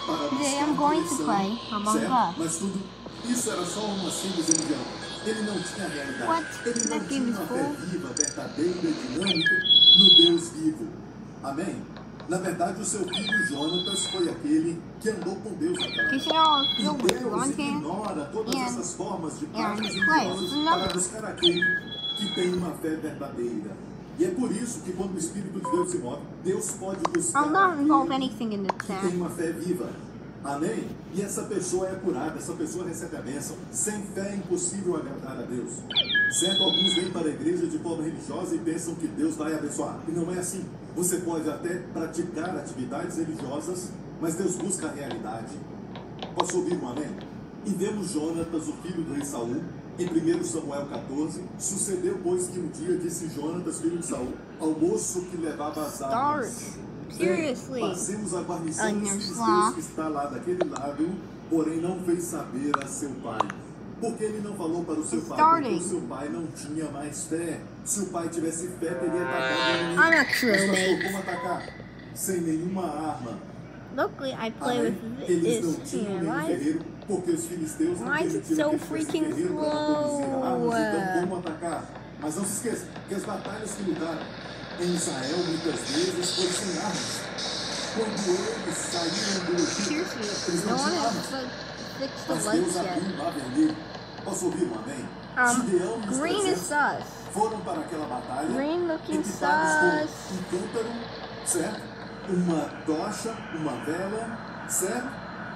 para Today buscar I'm going to direção, play Among certo? Us. Mas tudo isso era só uma simples ilusão. Ele não tinha realidade. What? Ele não That game tinha is uma fé full. viva, verdadeira e dinâmica no Deus vivo. Amém? Na verdade, o seu filho Jonatas foi aquele que andou com Deus naquela You época. should all E feel what you Deus want to ignora todas and essas formas de and práticas play religiosas with para another. buscar aquele que tem uma fé verdadeira. E é por isso que quando o Espírito de Deus se move, Deus pode buscar I'll not involve aquele anything in the que tem chat. uma fé viva. Amém? E essa pessoa é curada, essa pessoa recebe a bênção. Sem fé é impossível agradar a Deus. Certo? Alguns vêm para a igreja de forma religiosa e pensam que Deus vai abençoar. E não é assim. Você pode até praticar atividades religiosas, mas Deus busca a realidade. Posso ouvir um amém? E vemos Jonatas, o filho do rei Saul, em 1 Samuel 14. Sucedeu, pois, que um dia disse Jonatas, filho de Saul, ao moço que levava as armas: Seriously. Passemos a guarnição dos Understand? filisteus que está lá daquele lado, porém não fez saber a seu pai. Porque ele não falou para o seu pai, porque o seu pai não tinha mais fé. Se o pai tivesse fé, teria atacado o inimigo. I'm not true, Mas, pastor, mate. como atacar? Sem nenhuma arma. Luckily, I play Amém? with Eles não this tinham here. nenhum Why? guerreiro, porque os filisteus não Why is it permitiram so que ele fosse freaking guerreiro para produzir armas, então slow? como atacar? Mas não se esqueça que as batalhas que lutaram em Israel muitas vezes foram sem armas. Quando eles saíram do Egito, Seriously, eles no não one tinham has armas. fixed the Mas lights Deus yet. abriu o mar vermelho. Posso ouvir um amém? Gideão e os Green is 300 sus. foram para aquela batalha Green looking equipados sus. com um cântaro, certo? Uma tocha, uma vela, certo?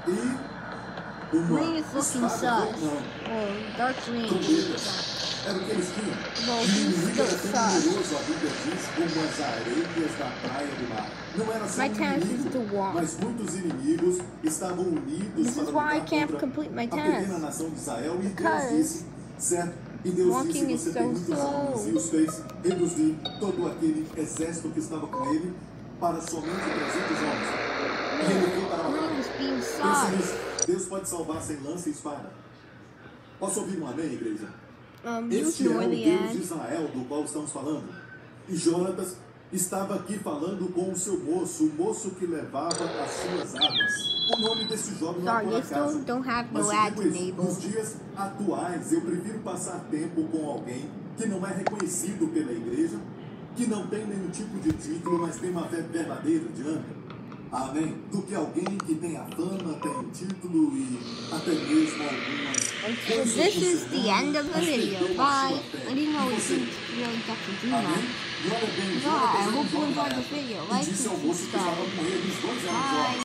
E uma Green is looking espada, sus. não, Oh, dark green. trombetas. Era o que eles tinham. Well, E o he's inimigo era still tão sus. numeroso, a Bíblia diz, como as areias da praia do mar. Não era só My um task is inimigo, to walk. mas muitos inimigos estavam unidos This para is why I lutar can't contra complete my a pequena task. nação de Israel. E Deus Because disse, certo? E Deus walking disse, is você so tem muitos homens, slow. e os fez reduzir todo aquele exército que estava com ele para somente 300 homens. E ele foi para a Green batalha. is being Pensa sus. nisso. Deus pode salvar sem lança e espada. Posso ouvir um amém, igreja? You Este é ignore o the Deus de ad. Israel do qual estamos falando. E Jonatas estava aqui falando com o seu moço, o moço que levava as suas armas. O nome desse jovem não é Sorry, por you acaso. still don't have Mas no eu ads digo isso, enabled. nos dias atuais, eu prefiro passar tempo com alguém que não é reconhecido pela igreja, que não tem nenhum tipo de título, mas tem uma fé verdadeira, dinâmica. Amém? Do que alguém que tem a fama, tem um título e até mesmo algumas So coisas this do is seu the nome, end of the mas video. perdeu a Bye. sua fé. I didn't know E we você? could really get to do Amém? that. Glória a Deus. Bye. I Jonatas hope you era um enjoyed jovem this video. e Like disse ao and moço que estava subscribe. com ele, os dois eram Bye. jovens.